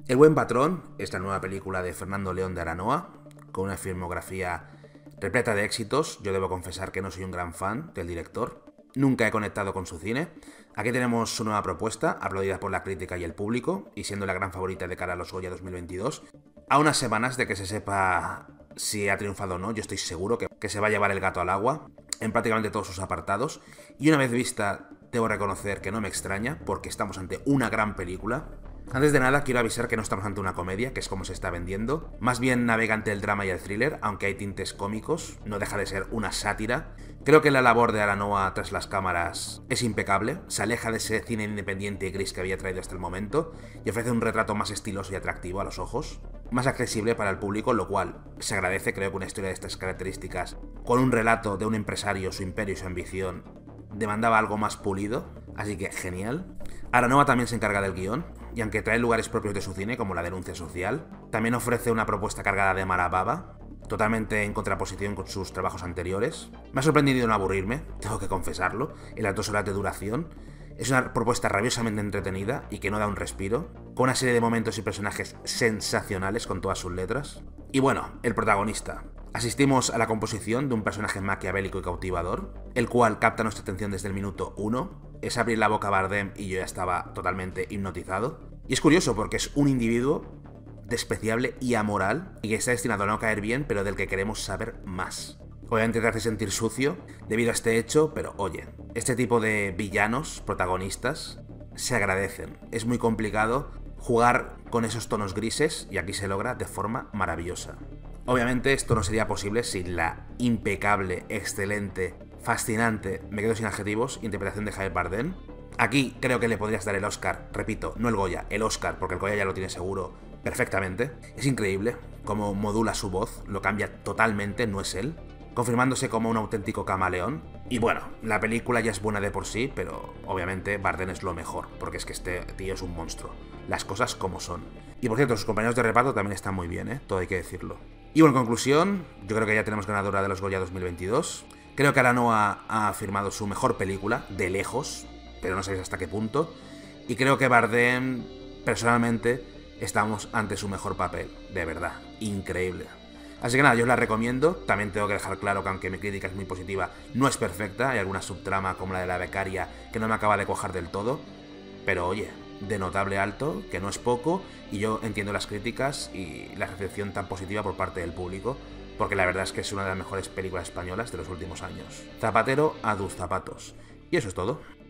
El buen patrón es la nueva película de Fernando León de Aranoa, con una filmografía repleta de éxitos. Yo debo confesar que no soy un gran fan del director. Nunca he conectado con su cine. Aquí tenemos su nueva propuesta, aplaudida por la crítica y el público, y siendo la gran favorita de cara a los Goya 2022. A unas semanas de que se sepa si ha triunfado o no, yo estoy seguro que se va a llevar el gato al agua en prácticamente todos sus apartados. Y una vez vista, debo reconocer que no me extraña, porque estamos ante una gran película. Antes de nada, quiero avisar que no estamos ante una comedia, que es como se está vendiendo. Más bien navega ante el drama y el thriller, aunque hay tintes cómicos, no deja de ser una sátira. Creo que la labor de Aranoa tras las cámaras es impecable, se aleja de ese cine independiente y gris que había traído hasta el momento, y ofrece un retrato más estiloso y atractivo a los ojos, más accesible para el público, lo cual se agradece. Creo que una historia de estas características, con un relato de un empresario, su imperio y su ambición, demandaba algo más pulido, así que genial. Aranoa también se encarga del guión, y aunque trae lugares propios de su cine, como la denuncia social, también ofrece una propuesta cargada de mala baba, totalmente en contraposición con sus trabajos anteriores. Me ha sorprendido no aburrirme, tengo que confesarlo, en las 2 horas de duración. Es una propuesta rabiosamente entretenida y que no da un respiro, con una serie de momentos y personajes sensacionales con todas sus letras. Y bueno, el protagonista. Asistimos a la composición de un personaje maquiavélico y cautivador, el cual capta nuestra atención desde el minuto 1. Es abrir la boca a Bardem y yo ya estaba totalmente hipnotizado. Y es curioso porque es un individuo despreciable y amoral, y que está destinado a no caer bien, pero del que queremos saber más. Obviamente te hace sentir sucio debido a este hecho, pero oye, este tipo de villanos, protagonistas, se agradecen. Es muy complicado jugar con esos tonos grises y aquí se logra de forma maravillosa. Obviamente esto no sería posible sin la impecable, excelente, fascinante, me quedo sin adjetivos, interpretación de Javier Bardem. Aquí creo que le podrías dar el Oscar, repito, no el Goya, el Oscar, porque el Goya ya lo tiene seguro perfectamente. Es increíble cómo modula su voz, lo cambia totalmente, no es él, confirmándose como un auténtico camaleón. Y bueno, la película ya es buena de por sí, pero obviamente Bardem es lo mejor, porque es que este tío es un monstruo. Las cosas como son. Y por cierto, sus compañeros de reparto también están muy bien, todo hay que decirlo. Y bueno, en conclusión, yo creo que ya tenemos ganadora de los Goya 2022. Creo que Aranoa ha firmado su mejor película, de lejos, pero no sabéis hasta qué punto. Y creo que Bardem, personalmente, estamos ante su mejor papel, de verdad, increíble. Así que nada, yo os la recomiendo. También tengo que dejar claro que aunque mi crítica es muy positiva, no es perfecta. Hay alguna subtrama como la de la becaria que no me acaba de cuajar del todo. Pero oye, de notable alto, que no es poco, y yo entiendo las críticas y la recepción tan positiva por parte del público, porque la verdad es que es una de las mejores películas españolas de los últimos años. Zapatero a tus zapatos. Y eso es todo.